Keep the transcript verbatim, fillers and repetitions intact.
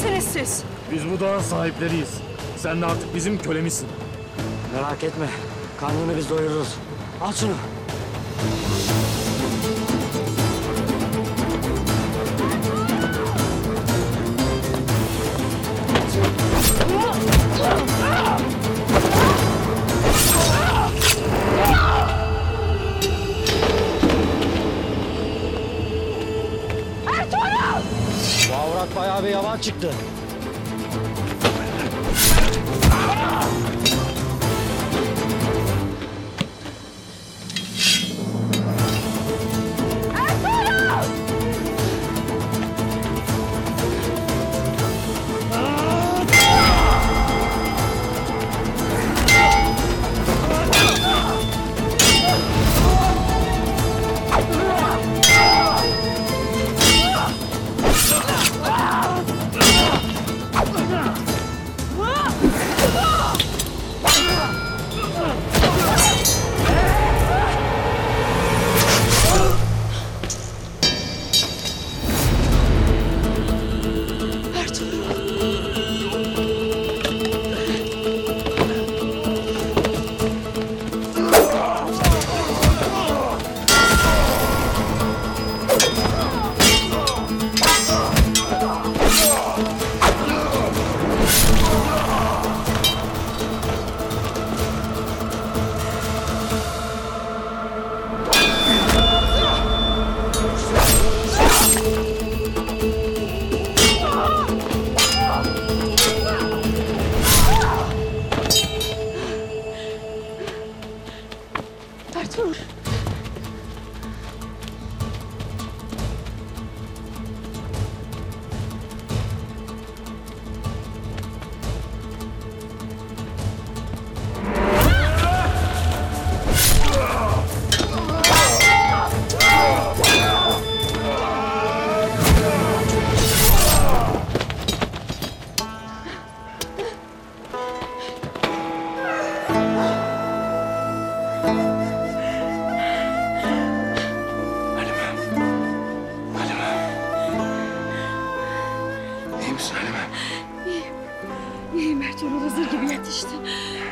Kimsiniz siz? Biz bu dağın sahipleriyiz. Sen de artık bizim kölemisin. Merak etme. Karnını biz doyururuz. Al şunu. Ertuğrul! Bu avrat bayağı bir yavan çıktı. Ertuğrul! İyi misin Halime? İyiyim. İyiyim Ertuğrul. Hazır gibi yetişti.